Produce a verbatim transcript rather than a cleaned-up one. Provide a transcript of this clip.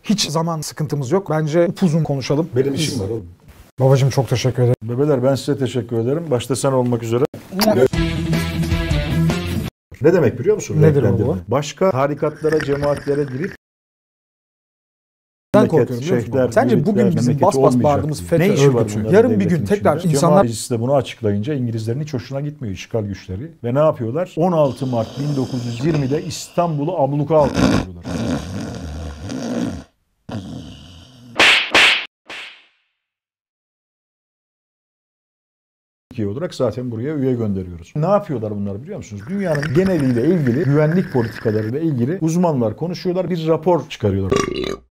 Hiç zaman sıkıntımız yok. Bence upuzun konuşalım. Benim işim var oğlum. Babacığım çok teşekkür ederim. Bebeler ben size teşekkür ederim. Başta sen olmak üzere. Ne demek biliyor musun? Nedir Renklendirme? bu? Başka tarikatlara, cemaatlere girip Ben korkuyorum biliyor musun baba? Sence bugün bizim bas bas bağırdığımız FETÖ örgütü yarın bir gün tekrar insanlar... Cemaat meclisi de bunu açıklayınca İngilizlerin hiç hoşuna gitmiyor işgal güçleri. Ve ne yapıyorlar? on altı Mart bin dokuz yüz yirmide İstanbul'u abluka altına alıyorlar. Türkiye olarak zaten buraya üye gönderiyoruz. Ne yapıyorlar bunlar biliyor musunuz? Dünyanın geneliyle ilgili güvenlik politikalarıyla ilgili uzmanlar konuşuyorlar, bir rapor çıkarıyorlar.